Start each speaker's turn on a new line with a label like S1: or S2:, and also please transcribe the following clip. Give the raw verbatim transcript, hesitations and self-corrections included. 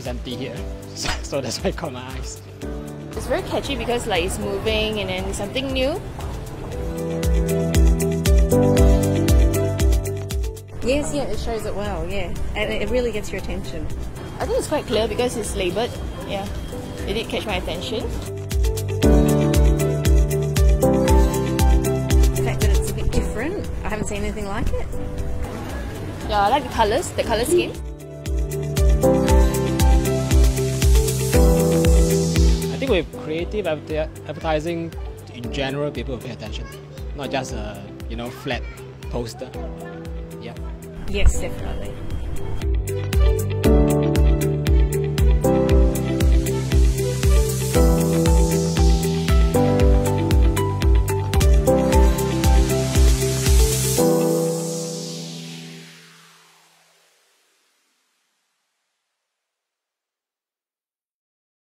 S1: is empty here, so, so that's why it caught my eyes.
S2: It's very catchy because like it's moving and then it's something new. Yes, yeah, it shows it well, yeah. And it really gets your attention. I think it's quite clear because it's labelled. Yeah, it did catch my attention. The fact that it's a bit different, I haven't seen anything like it. Yeah, I like the colours, the colour scheme.
S1: I think with creative advertising, in general, people will pay attention, not just a you know flat poster. Yeah.
S2: Yes, definitely.